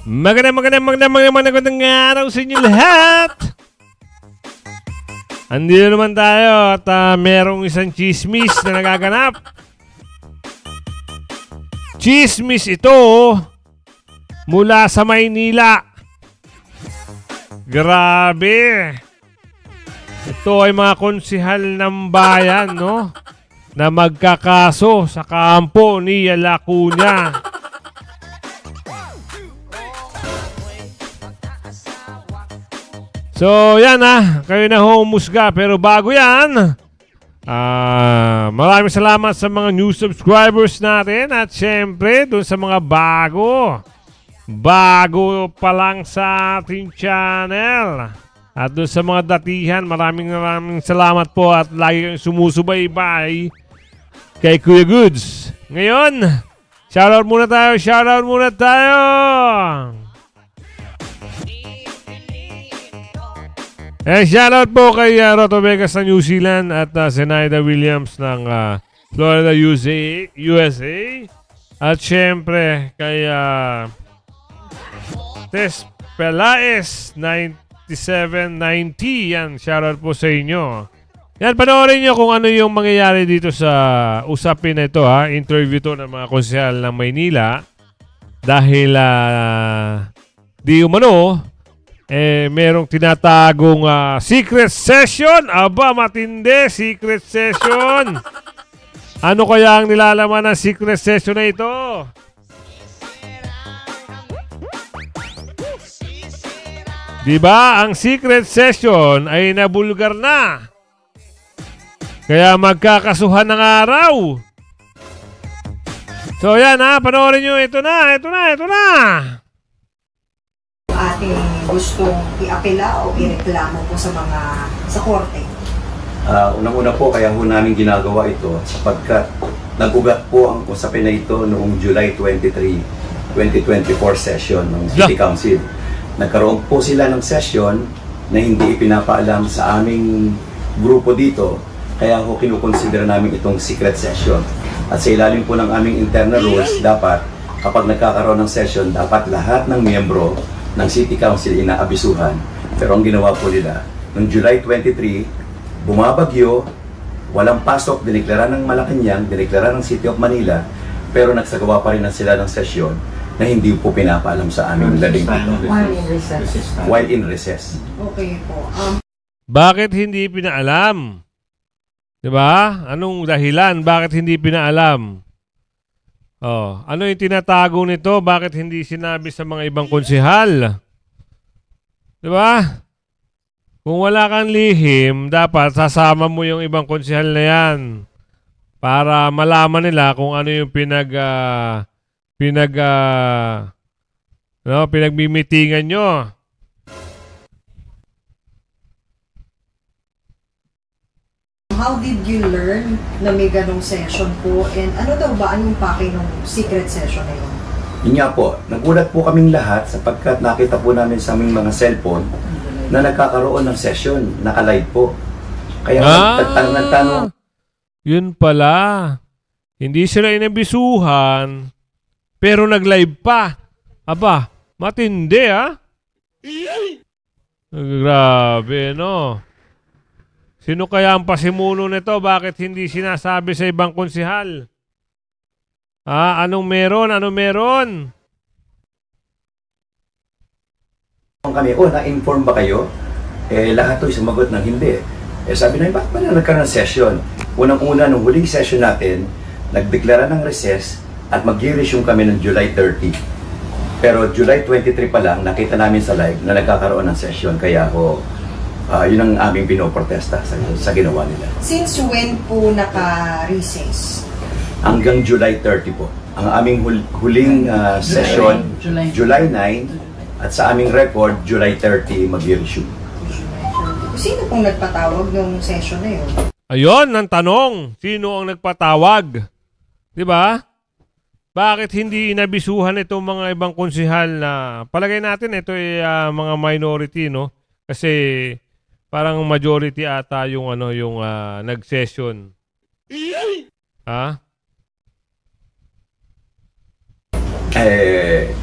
Magandang araw sa inyo lahat. Andito naman tayo at merong isang chismis na nagaganap. Chismis ito mula sa Maynila. Grabe. Ito ay mga konsihal ng bayan, no? Na magkakaso sa kampo ni Lacuna. So, yan kayo na humusga. Pero bago yan, maraming salamat sa mga new subscribers natin. At syempre, dun sa mga bago pa lang sa ating channel. At dun sa mga datihan, maraming salamat po. At lagi kayong sumusubaybay kay Kuya Goods. Ngayon, shoutout muna tayo. Shoutout po kay Roto Vegas ng New Zealand at Zenaida Williams ng Florida, USA. At syempre kay Tess Pelaez 9790. Yan, shoutout po sa inyo. Yan, panoorin nyo kung ano yung mangyayari dito sa usapin na ito. Interview to ng mga konsehal ng Maynila. Dahil di umano merong tinatagong secret session. Aba, matindi, secret session. Ano kaya ang nilalaman ng secret session na ito? Diba, ang secret session ay nabulgar na. Kaya magkakasuhan ng araw. So yan panoorin nyo, ito na. Ating gustong i-apela o ireklamo po sa korte? Unang-una po, kaya ho namin ginagawa ito sapagkat nagugat po ang usapin na ito noong July 23, 2024 session ng City Council. Nagkaroon po sila ng session na hindi ipinapaalam sa aming grupo dito, kaya ho kinukonsidera namin itong secret session. At sa ilalim po ng aming internal rules, dapat kapag nagkakaroon ng session, dapat lahat ng miyembro ng City Council inaabisuhan. Pero ang ginawa po nila, noong July 23, bumabagyo, walang pasok, diniklara ng Malacanang, diniklara ng City of Manila, pero nagsagawa pa rin sila ng sesyon na hindi po pinapaalam sa aming lading dito. While in recess. Okay po. Bakit hindi pinaalam? Diba? Anong dahilan? Bakit hindi pinaalam? Ano yung tinatago nito? Bakit hindi sinabi sa mga ibang konsehal? Diba? Kung wala kang lihim, dapat sasama mo yung ibang konsehal na yan para malaman nila kung ano yung pinagmimitingan nyo. How did you learn na may ganong session po? And ano daw ba anong pake ng secret session na yun? Yun nga po, nagulat po kaming lahat sapagkat nakita po namin sa aming mga cellphone na nagkakaroon ng session, naka-live po. Kaya nagtanong. Yun pala. Hindi sila inabisuhan, pero nag-live pa. Aba, matindi Grabe, no? Sino kaya ang pasimuno nito? Bakit hindi sinasabi sa ibang konsehal? Anong meron? Kami, na-inform ba kayo? Lahat to'y sumagot ng hindi. Sabi namin, bakit ba na nagkaroon ng session? Unang-una, nung huling session natin, nagdeklara ng recess at mag-resume kami ng July 30. Pero July 23 pa lang, nakita namin sa live na nagkakaroon ng session. Kaya yun ang aming pinoprotesta sa ginawa nila. Since when po naka-recess? Hanggang July 30 po. Ang aming huling session, July 9, at sa aming record, July 30 mag-resume. Sino pong nagpatawag ng session na yun? Ayun, ang tanong. Sino ang nagpatawag? Diba? Bakit hindi inabisuhan itong mga ibang konsehal na palagay natin ito ay mga minority, no? Kasi parang majority ata yung nag-session.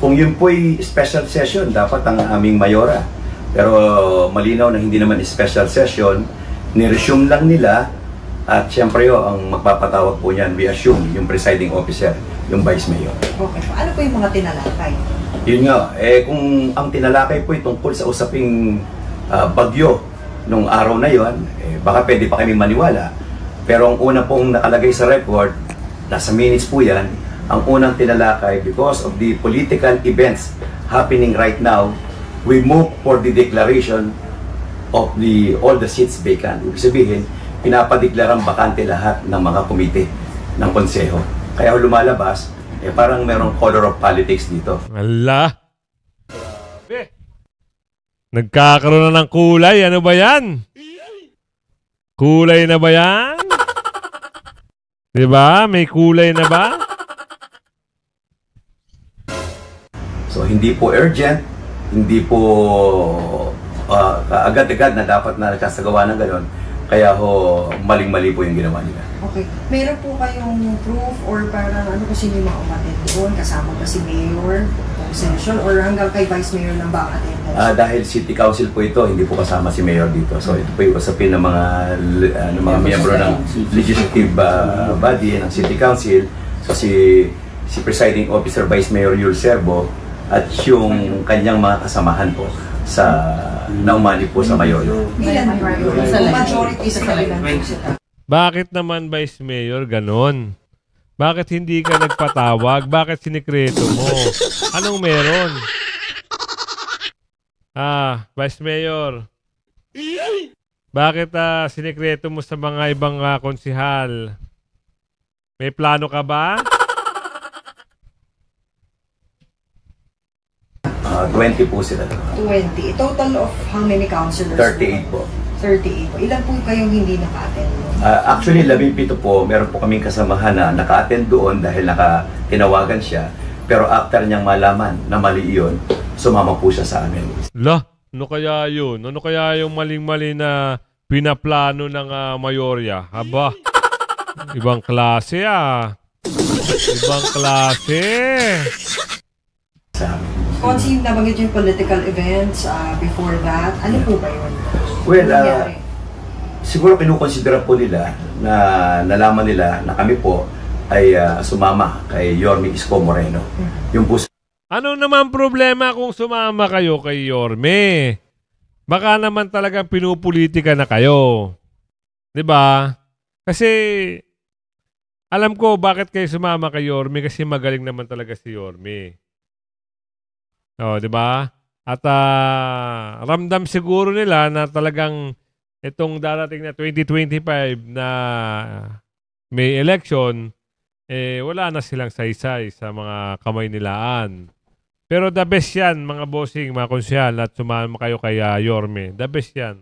Kung yun po'y special session, dapat ang aming mayora. Pero malinaw na hindi naman special session, ni-resume lang nila at siyempre ang magpapatawag po niyan, we assume, yung presiding officer, yung vice mayor. Okay. Ano po yung mga tinalakay? Yun nga, kung ang tinalakay po ay tungkol sa usaping bagyo nung araw na yon, baka pwede pa kami maniwala. Pero ang una pong nakalagay sa record, nasa minutes po yan, ang unang tinalakay, because of the political events happening right now, we move for the declaration of all the seats vacant. Ibig sabihin, pinapadeklarang bakante lahat ng mga komite ng konseho. Kaya lumalabas, parang merong color of politics dito. Ala! Grabe! Nagkakaroon na ng kulay. Ano ba yan? Kulay na ba yan? Diba? May kulay na ba? So, hindi po urgent, hindi po agad-agad na dapat na nakasagawa ng gano'n. Kaya ho, maling-mali po yung ginawa nila. Okay. Meron po kayong proof or parang ano kung sino yung mga umattend doon? Kasama ba si Mayor, session, or hanggang kay Vice Mayor lang ba ang attendance? Dahil City Council po ito, hindi po kasama si Mayor dito. So ito po yung usapin ng mga miyembro ng legislative body ng City Council. So si Presiding Officer Vice Mayor Yul Serbo at yung kanyang mga kasamahan po sa naumani po sa Mayor. Ilan majority sa kanilang sila? Bakit naman Vice Mayor ganon? Bakit hindi ka nagpatawag? Bakit sinikreto mo? Anong meron? Vice Mayor. Bakit sinikreto mo sa mga ibang konsihal? May plano ka ba? 20 po sila. 20. Total of how many councilors? 38 po. 38 po. Ilan po kayong hindi naka-attend? Actually, 17 po. Meron po kaming kasamahan na naka-attend doon dahil tinawagan siya. Pero after niyang malaman na mali yun, sumama po siya sa amin. Ano kaya yun? Ano kaya yung maling-mali na pinaplano ng mayorya? Aba, ibang klase Ibang klase. Sa amin. Konsi, nabanggit yung political events before that. Ano po ba yun? Well, siguro kinukonsidera po nila na nalaman nila na kami po ay sumama kay Yorme Isko Moreno. Yung po. Ano naman problema kung sumama kayo kay Yorme? Baka naman talagang pinupolitika na kayo. 'Di ba? Kasi alam ko bakit kayo sumama kay Yorme kasi magaling naman talaga si Yorme. 'Di ba? At ramdam siguro nila na talagang itong darating na 2025 na may election, wala na silang saysay sa mga kamay nilaan. Pero the best yan, mga bossing, mga konsyal, at sumama kayo kay Yorme. The best yan.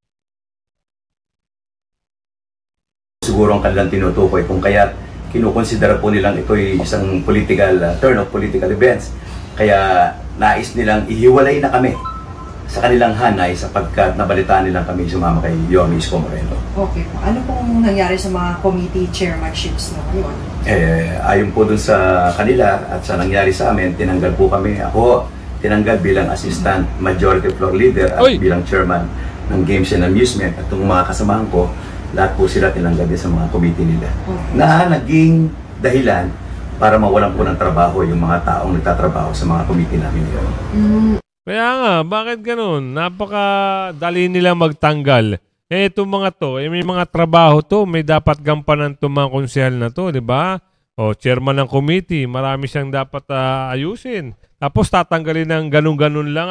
Siguro ang kanilang tinutukoy kung kaya kinukonsidera po nilang ito ay isang turn of political events. Kaya nais nilang ihiwalay na kami sa kanilang hanay sapagkat nabalitaan nilang kami sumama kay Yorme Isko Moreno. Okay po. Ano pong nangyari sa mga committee chairmanships na ngayon? Ayon po dun sa kanila at sa nangyari sa amin, tinanggal po kami. Ako, tinanggal bilang assistant majority floor leader at bilang chairman ng Games and Amusement. At itong mga kasamahan ko, lahat po sila tinanggal din sa mga committee nila. Okay. Na naging dahilan para mawalan po ng trabaho yung mga taong nagtatrabaho sa mga committee namin ngayon. Kaya nga, bakit ganun? Napakadali nila magtanggal. Itong mga to, may mga trabaho to, may dapat gampanan itong mga konsehal na to, di ba? Chairman ng committee, marami siyang dapat ayusin. Tapos tatanggalin ng ganun-ganun lang,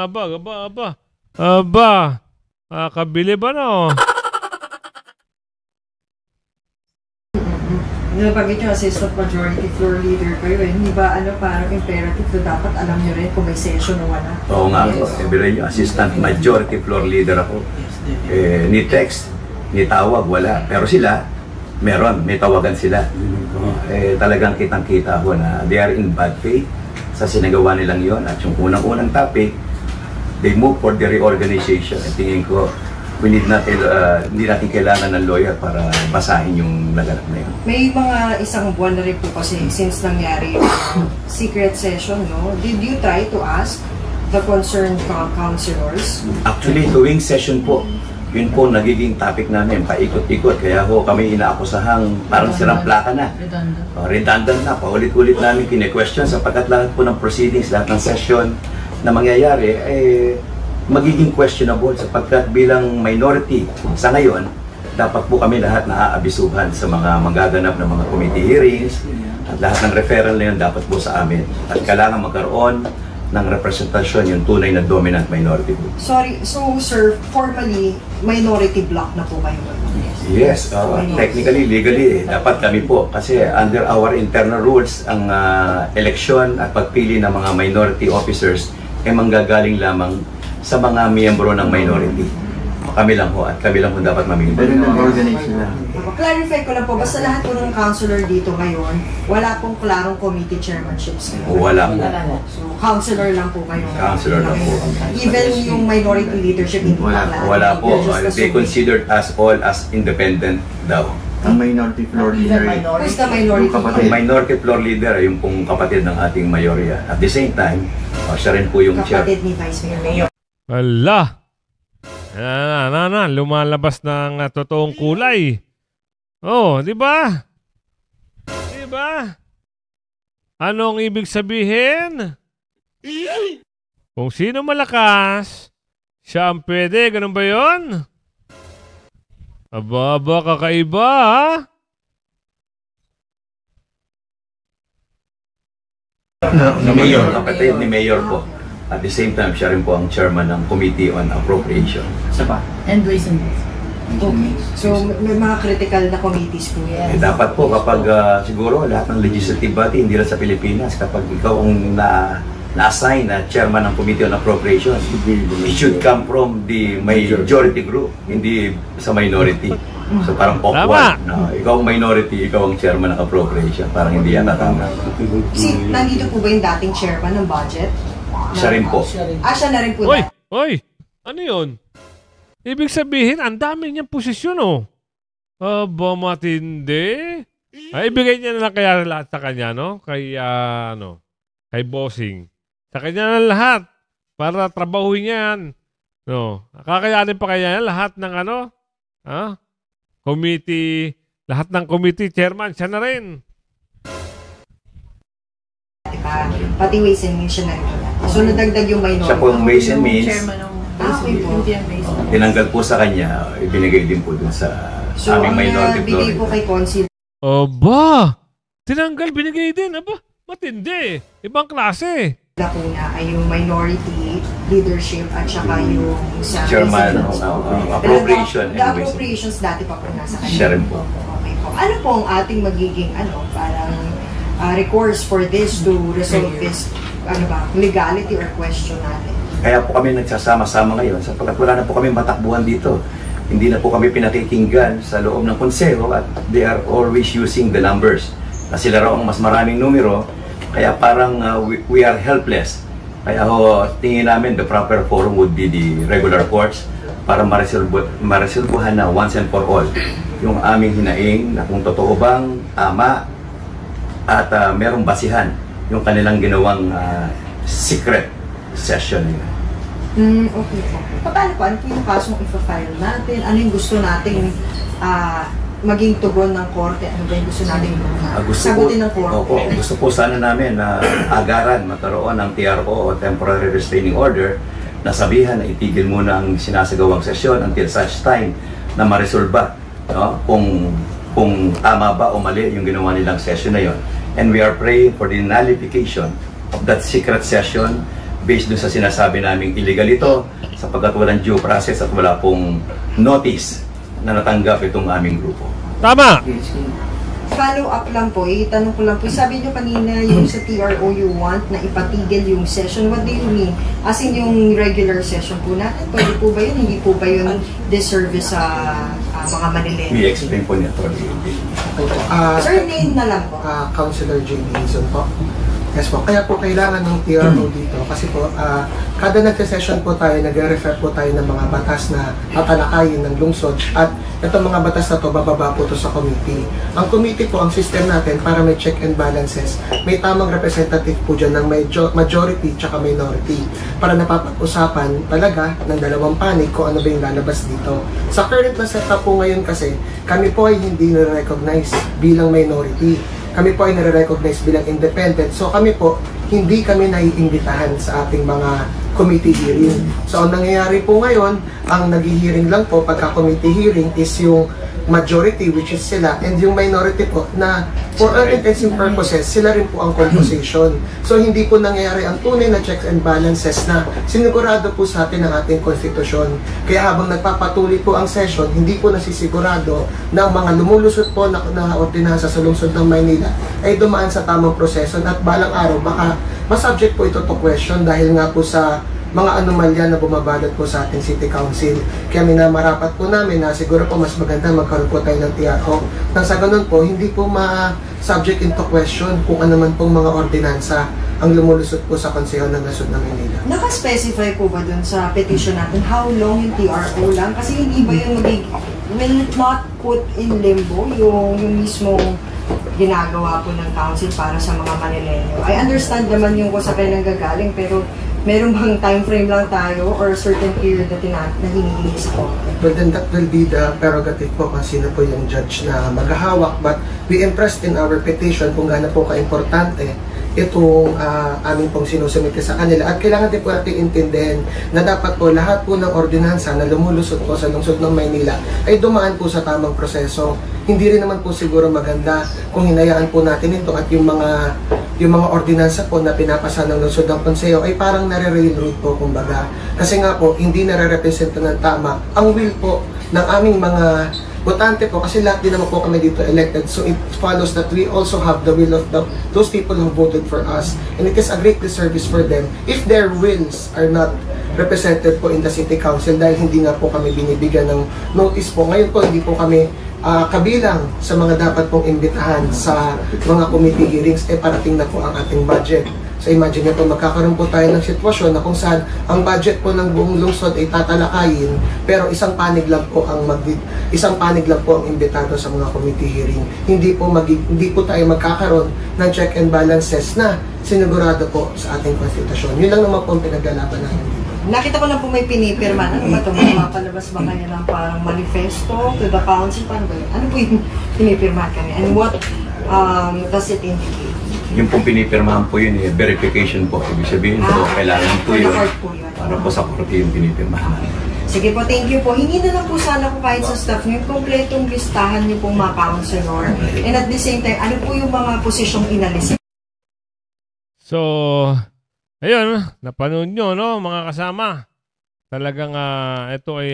kabili ba no? Nabagay yung assistant majority floor leader kayo hindi ba parang imperative na dapat alam nyo rin kung may session o wala? Oo nga po, every assistant majority floor leader ako. Ni text, ni tawag, wala. Pero sila, may tawagan sila. Talagang kitang-kita ho na they are in bad faith sa sinagawa nilang yon. At yung unang-unang topic, they move for the reorganization. At tingin ko, hindi natin kailangan ng lawyer para basahin yung naganap na yun. May mga isang buwan na rin po kasi since nangyari yung secret session, no? Did you try to ask the concerned counselors? Actually, tuwing session po, yun po nagiging topic namin, paikot-ikot. Kaya ho kami inaakusahang parang sirang plaka na. Redundant na, paulit-ulit namin kine-question sapagkat lahat po ng proceedings, lahat ng session na mangyayari, magiging questionable sapagkat bilang minority sa ngayon, dapat po kami lahat naaabisuhan sa mga magaganap na mga committee hearings at lahat ng referral na yun dapat po sa amin. At kailangan magkaroon ng representasyon yung tunay na dominant minority group. Sorry, so sir, formally, minority block na po kayo? Yes, technically, legally, dapat kami po. Kasi under our internal rules, ang eleksyon at pagpili ng mga minority officers ay manggagaling lamang sa mga miyembro ng minority. Kami lang ho at kami lang ho dapat mamili. Clarify ko lang po, basta lahat po ng counselor dito ngayon, wala pong klarong committee chairmanships ngayon. Wala po. So, counselor lang po kayo. Counselor lang po. Even yung minority leadership, hindi pa klaro. Wala po. They considered us all as independent daw. Ang minority floor leader. Who's the minority leader? Ang minority floor leader ay yung pong kapatid ng ating mayorya. At the same time, siya rin po yung chair. Kapatid ni Vice Mayor. Ala! Lumalabas ng totoong kulay. Oh, di ba? Di ba? Anong ibig sabihin? Kung sino malakas, siya ang pwede. Ganun ba yun? Aba, kakaiba, ha? Ni Mayor, kapatid ni Mayor po. At the same time, siya rin po ang chairman ng Committee on Appropriation. And Ways and Means. Okay. So, may mga critical na committees po yan. Dapat po kapag siguro lahat ng legislative body, hindi lang sa Pilipinas, kapag ikaw ang na-assign na chairman ng Committee on Appropriation, it should come from the majority group, hindi sa minority. So parang awkward na ikaw ang minority, ikaw ang chairman ng appropriation. Parang hindi yan natama. Nandito po ba yung dating chairman ng budget? Siya rin po. Siya na rin po. Hoy! Ano yun? Ibig sabihin, ang dami niyang posisyon, oh. Aba, matindi. Ay, ibigay niya na lang kaya lahat sa kanya, no? Kay bossing. Sa kanya na lahat. Para trabahuin yan. No? Kakayanin pa kaya yan lahat ng committee, lahat ng committee chairman, siya na rin. Pati Ways and Means siya na rin. So, nadagdag yung minority. Siya po yung Ways and Means. Chairman ng Tinanggal po sa kanya, ibinigay din po dun sa aming minority floor. So, bigay po kay Consil. Aba! Tinanggal, binigay din. Aba, matindi. Ibang klase. Lakuna ay yung minority leadership at saka yung sa chairman ng appropriation. The appropriations dati pa po nasa kanya. Siya rin po. Okay po. Ano po ang ating magiging parang recourse for this to resolve this legality or question natin? Kaya po kami nagsasama-sama ngayon sapagkat wala na po kami matakbuhan dito. Hindi na po kami pinakikinggan sa loob ng konseho at they are always using the numbers. Na sila raw ang mas maraming numero, kaya parang we are helpless. Kaya tingin namin the proper forum would be the regular courts para maresolbuhan na once and for all yung aming hinaing na kung totoo bang tama at merong basihan yung kanilang ginawang secret session nila. Okay po. Paano po? Ano po yung kasong ipa-file natin? Ano yung gusto nating maging tugon ng korte? Ano ba yung gusto nating sagutin ng korte? Opo, gusto po sana namin na agaran magkaroon ng TRO o Temporary Restraining Order na sabihan na itigil muna ang sinasagawang sesyon until such time na maresolba, no? Kung tama ba o mali yung ginawa nilang session na yon. And we are praying for the nullification of that secret session based dun sa sinasabi naming illegal ito sapagkat walang due process at wala pong notice na natanggap itong aming grupo. Tama! Follow up lang po, itanong ko lang po. Sabi nyo kanina yung sa TRO you want na ipatigil yung session. What do you mean? As in yung regular session po natin, pwede po ba yun? Hindi po ba yun disservice sa mga Manilena? We explain po niya to. Sir, name na lang po. Councilor Jane Hazel po. Yes po, kaya po kailangan ng TRO dito kasi po Kada nagse-session po tayo, nagre-refer po tayo ng mga batas na tatalakayin ng lungsod at itong mga batas na to, bababa po to sa committee. Ang committee po, ang system natin para may check and balances, may tamang representative po dyan ng majority tsaka minority para napapag-usapan talaga ng dalawang panig kung ano ba yung lalabas dito. Sa current na setup po ngayon kasi, kami po ay hindi na-recognize bilang minority. Kami po ay nare-recognize bilang independent. So kami po, hindi kami naiimbitahan sa ating mga committee hearing. So ang nangyayari po ngayon, ang nag-hearing lang po pagka committee hearing is yung majority, which is sila, and yung minority po na for all intents and purposes, sila rin po ang composition. So hindi po nangyayari ang tunay na checks and balances na sinigurado po sa atin ng ating konstitusyon. Kaya habang nagpapatuloy po ang session, hindi po nasisigurado na ang mga lumulusot po na ordinansa sa lungsod ng Maynila ay dumaan sa tamang proseso at balang araw baka masubject po ito to question dahil nga po sa mga anomalya na bumabalot po sa ating City Council. Kaya minamarapat po namin na siguro po mas maganda magkaroon po tayo ng TRO. Nang sa ganun po, hindi po ma-subject into question kung ano man pong mga ordinansa ang lumulusot po sa Konseho ng Nasod ng Manila. Naka-specify po ba dun sa petition natin how long yung TRO lang? Kasi hindi ba yung will it not put in limbo yung mismong ginagawa po ng council para sa mga Manileño? I understand naman yung kung sa kailan gagaling, pero meron bang time frame lang tayo or certain period na hinihingi sa korte? Well, then that will be the prerogative po kung sino po yung judge na maghahawak. But we impressed in our petition kung gaano po ka-importante itong aming pong sinusumite sa kanila. At kailangan din po natin intindihin na dapat po lahat po ng ordinansa na lumulusot po sa lungsod ng Maynila ay dumaan po sa tamang proseso. Hindi rin naman po siguro maganda kung hinayaan po natin ito at yung mga ordinansa po na pinapasa ng lungsod ng Konseho ay parang nare-railroad po kumbaga. Kasi nga po, hindi nare-representa ng tama ang will po ng aming mga botante po kasi lahat din naman po kami dito elected. So it follows that we also have the will of those people who voted for us. And it is a great disservice for them if their wills are not represented po in the City Council dahil hindi nga po kami binibigyan ng notice po. Ngayon po, hindi po kami kabilang sa mga dapat pong imbitahan sa mga committee hearings, parating na po ang ating budget. So imagine nyo po, magkakaroon po tayo ng sitwasyon na kung saan ang budget po ng buong lungsod ay tatalakayin, pero isang panig lang po ang imbitado sa mga committee hearing. Hindi po tayo magkakaroon ng check and balances na sinigurado po sa ating konstitusyon. Yun lang naman po ang pinaglalaban natin dito. Nakita ko lang po may pinipirma. Ano ba ito? Mapalabas ba kanya ng parang manifesto to the council? Paano ba yun? Ano po yung pinipirma kanya? And what does it indicate? Yung pong pinipirmahan po yun, verification po. Ibig sabihin po, kailangan po yun. Para po sa korte yung pinipirmahan. Sige po, thank you po. Hingi na lang po sana ko kahit sa staff nyo, yung kompletong listahan nyo pong mga counselor. And at the same time, ano po yung mga posisyong inalis? So, ayun, napanood nyo, no, mga kasama. Talagang ito ay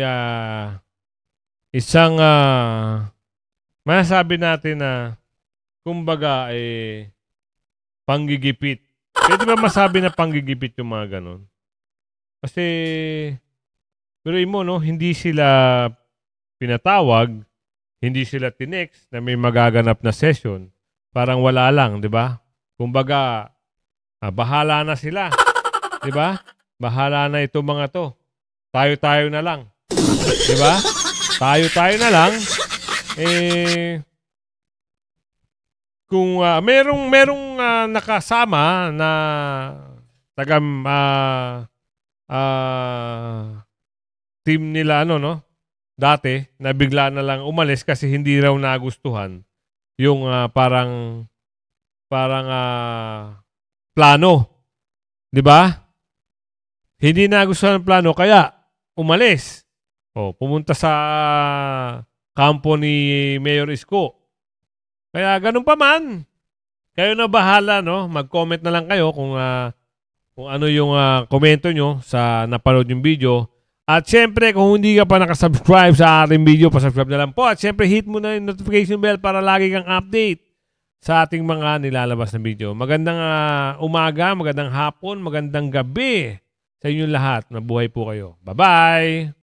isang masasabi natin na kumbaga panggigipit. Pwede ba masabi na panggigipit yung mga ganon? Kasi, pero mo, no, hindi sila pinatawag, hindi sila tinext na may magaganap na session. Parang wala lang, di ba? Kumbaga, bahala na sila. Di ba? Bahala na itong mga to. Tayo-tayo na lang. Di ba? Tayo-tayo na lang. Kung merong nakasama na team nila dati na bigla na lang umalis kasi hindi raw nagustuhan yung parang plano. 'Di ba? Hindi nagustuhan ang plano kaya umalis. Pumunta sa kampo ni Mayor Isko. Kaya ganun pa man. Kayo na bahala, no? Mag-comment na lang kayo kung ano yung komento nyo sa napanood yung video. At syempre, kung hindi ka pa nakasubscribe sa ating video, pasubscribe na lang po. At syempre, hit mo na yung notification bell para lagi kang update sa ating mga nilalabas na video. Magandang umaga, magandang hapon, magandang gabi sa inyong lahat. Mabuhay po kayo. Bye-bye!